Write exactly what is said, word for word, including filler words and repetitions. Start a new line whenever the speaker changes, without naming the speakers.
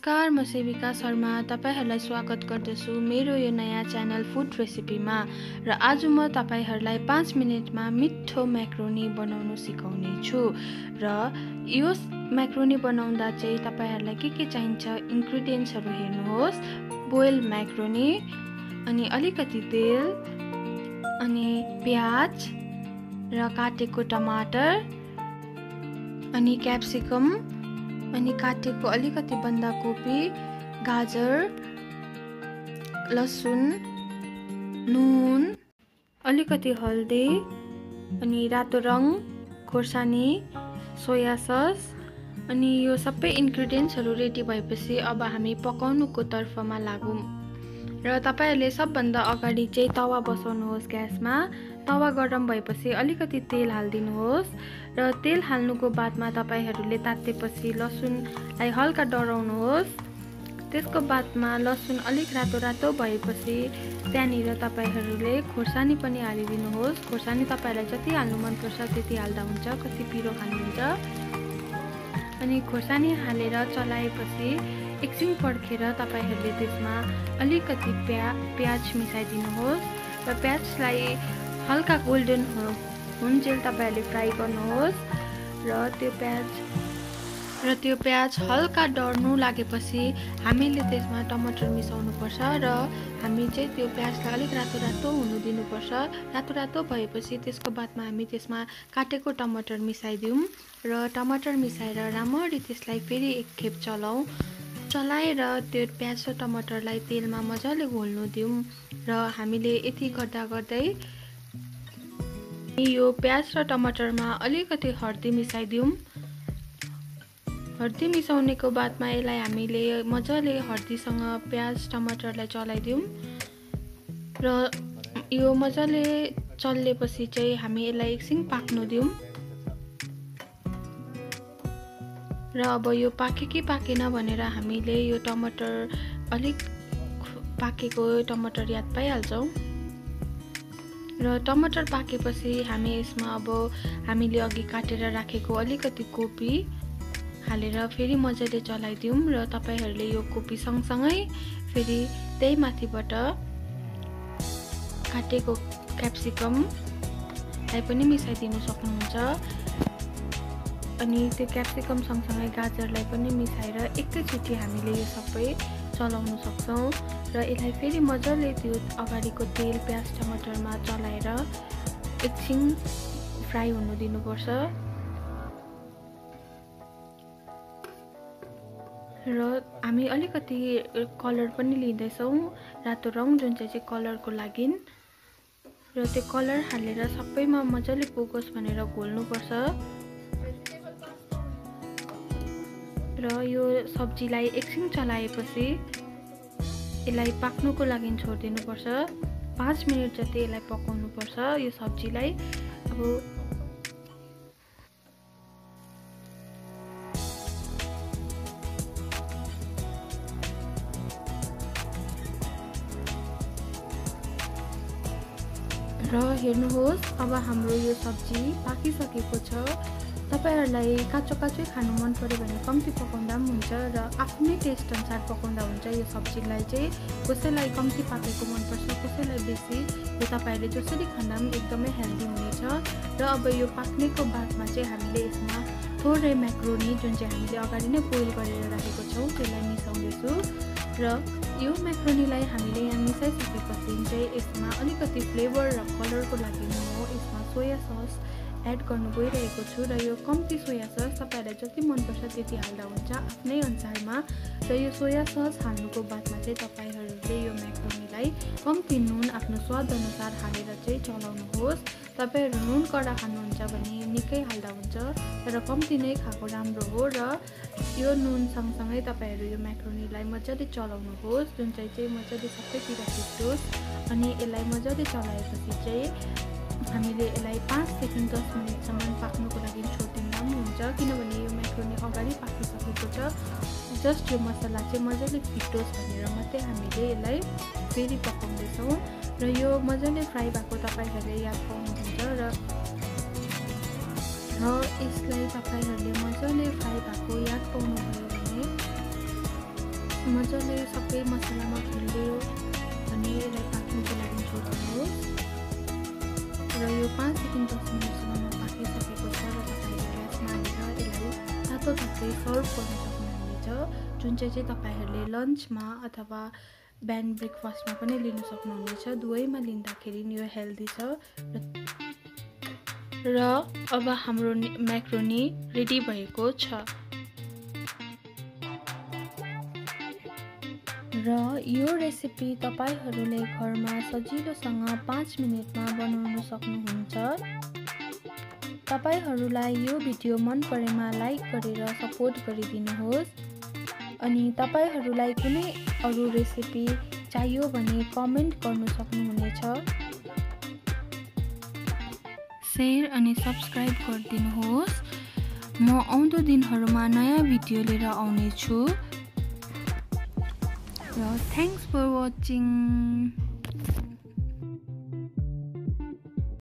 नमस्कार, म सेविका शर्मा तपाईहरुलाई स्वागत गर्दछु मेरो यो नयाँ च्यानल फुड रेसिपीमा। र आज म तपाईहरुलाई पाँच मिनेटमा मिठो म्याक्रोनी बनाउन सिकाउने छु। र यो म्याक्रोनी बनाउँदा चाहिँ तपाईहरुलाई के के चाहिन्छ इन्ग्रेडिएन्ट्सहरु हेर्नुहोस्। बोइल म्याक्रोनी, अनि अलिकति तेल, अनि प्याज र काटेको टमाटर, अनि क्याप्सिकम, अनि काटेको अलिकति बन्दाकोपी, गाजर, लसुन, नुन, अलिकति हल्दी, अनि रातो रङ, खोर्सानी, सोया सस। अनि यो सबै इन्ग्रेडिएन्ट्सहरु रेडी भएपछि अब हामी पकाउनुको तर्फमा लागौं। र तपाईहरुले सबभन्दा अगाडि चाहिँ तवा बसाउनुहोस् ग्यासमा। तवा गरम भएपछि अलिकति तेल हाल्दिनुहोस् र तेल हाल्नुको बादमा तपाईहरुले तातेपछि लसुनलाई हल्का डराउनुहोस्। त्यसको बादमा लसुन अलिक रातो रातो भएपछि त्यहाँनिर तपाईहरुले खोर्सानी पनि हालिदिनुहोस्। खोर्सानी तपाईहरुलाई जति हाल्नु मन पर्छ त्यति हाल्दा हुन्छ, कति पिरो खानुहुन्छ। अनि खोर्सानी हालेर चलाएपछि एकछिन पर्खेर तपाईहरुले त्यसमा अलिकति प्या प्याज मिसाइदिनुहोस् र प्याजलाई हल्का गोल्डन हुन्जेल तपाईहरुले फ्राई गर्नुहोस्। र त्यो प्याज र त्यो प्याज हल्का डढ्नु लागेपछि हामीले त्यसमा टमाटर मिसाउनु पर्छ र हामी चाहिँ त्यो प्याजलाई अलिक रातो रातो हुनु दिनुपर्छ। रातो रातो भएपछि त्यसको बादमा हामी त्यसमा काटेको टमाटर मिसाइदिउँ र टमाटर मिसाएर राम्ररी त्यसलाई फेरि एक खेप चलाऊ चलाएर त्यो प्याज र टमाटरलाई तेलमा मजाले घोल्नु दिउँ। र हामीले यति गर्दा गर्दै यो प्याज र टमाटरमा अलिकति हर्दी मिसाइदिउँ। हर्दी मिसाउनेको बादमा यसलाई हामीले मजाले हर्दीसँग प्याज टमाटरलाई चलाइदिउँ। र यो मजाले चल्लेपछि चाहिँ हामी यसलाई एकछिन पाक्नु दिउँ। र अब यो पाके कि पाकेन भनेर हामीले यो टमाटर अलिक पाकेको टमाटर याद पाइहाल्छौँ। र टमाटर पाकेपछि हामी यसमा अब हामीले अघि काटेर राखेको अलिकति कोपी हालेर फेरि मजाले चलाइदिउँ। र तपाईहरुले यो कोपी सँगसँगै फेरि त्यही माथिबाट काटेको क्याप्सिकमलाई पनि मिसाइदिनु सक्नुहुन्छ। अनि त्यो क्याप्सिकम सँगसँगै गाजरलाई पनि मिसाएर एकैचोटि हामीले यो सबै चलाउन सक्छौँ। र यसलाई फेरि मजाले त्यो अगाडिको तेल प्याज टमाटरमा चलाएर एकछिन फ्राई हुनु दिनुपर्छ। र हामी अलिकति कलर पनि लिँदैछौँ, रातो रङ जुन चाहिँ चाहिँ कलरको लागि। र त्यो कलर हालेर सबैमा मजाले पुगोस् भनेर घोल्नुपर्छ। र यो सब्जीलाई एकछिन चलाएपछि यसलाई पाक्नुको लागि छोडिदिनु पर्छ। पाँच मिनट जति यसलाई पकाउनु पर्छ यो सब्जीलाई। अब र हेर्नुहोस्, अब हाम्रो यो सब्जी पाकिसकेको छ। तपाईहरुलाई काँचो काँचै खानु मन पर्यो भने कम्ती पकाउँदा पनि हुन्छ र आफ्नै टेस्ट अनुसार पकाउँदा हुन्छ। यो सब्जीलाई चाहिँ कसैलाई कम्ती पाकेको मनपर्छ, कसैलाई बेसी। यो तपाईहरुले जसरी खाँदा पनि एकदमै हेल्दी हुनेछ। र अब यो पाक्नेको बादमा चाहिँ हामीले यसमा थोरै म्याक्रोनी जुन चाहिँ हामीले अगाडि नै बोइल गरेर राखेको छौँ त्यसलाई मिसाउँदैछु। र यो म्याक्रोनीलाई हामीले यहाँ मिसाइसकेपछि चाहिँ यसमा अलिकति फ्लेभर र कलरको लागि म यसमा सोया सस एड गर्नु गइरहेको छु। र यो कम्ती सोया सस तपाईहरुलाई जति मनपर्छ त्यति हाल्दा हुन्छ आफ्नै अनुसारमा। र यो सोया सस हाल्नुको बादमा चाहिँ तपाईहरुले यो म्याक्रोनीलाई कम्ती नुन आफ्नो स्वाद अनुसार हालेर चाहिँ चलाउनुहोस्। तपाईहरु नुन कडा खानुहुन्छ भने निकै हाल्दा हुन्छ, तर कम्ती नै खाएको राम्रो हो। र यो नुन सँगसँगै तपाईहरु यो म्याक्रोनीलाई मजाले चलाउनुहोस्, जुन चाहिँ चाहिँ मजाले सबैतिर फिटोस्। अनि यसलाई मजाले चलाएपछि चाहिँ हामीले यसलाई पाँच सेकेन्ड दस मिनटसम्म पाक्नुको लागि छोडिदिँदा पनि हुन्छ, किनभने यो म्याक्रोनी अगाडि पाकिसकेको छ। जस्ट यो मसला चाहिँ मजाले फिटोस् भनेर मात्रै हामीले यसलाई फेरि पकाउँदैछौँ। र यो मजाले फ्राई भएको तपाईहरुले याद पाउनुहुन्छ। र र यसलाई तपाईहरुले मजाले फ्राई भएको याद पाउनुभयो भने मजाले सबै मसलामा घुल्यो भने यसलाई पाक्नुको लागि छोड्नुहोस् र यो पाँच देखि दस मिनटसम्म पाकिसकेको छ र तपाईँले ग्यासमा हालेर यसलाई तातो तातै सर्भ गर्न सक्नुहुनेछ, जुन चाहिँ चाहिँ तपाईँहरूले लन्चमा अथवा बिहान ब्रेकफास्टमा पनि लिन सक्नुहुनेछ। दुवैमा लिँदाखेरि यो हेल्दी छ र अब हाम्रो म्याक्रोनी रेडी भएको छ र यो रेसिपी तपाईहरूले घरमा सजिलोसँग पाँच मिनटमा बनाउन सक्नुहुन्छ। तपाईहरूलाई यो भिडियो मन परेमा लाइक गरेर सपोर्ट गरिदिनुहोस् अनि तपाईहरूलाई कुनै अरू रेसिपी चाहियो भने कमेन्ट गर्नु सक्नुहुनेछ। शेयर अनि सब्सक्राइब गरिदिनुहोस्। म आउँदो दिनहरूमा नयाँ भिडियो लिएर आउने छु र थ्याङ्क्स फर वाचिङ।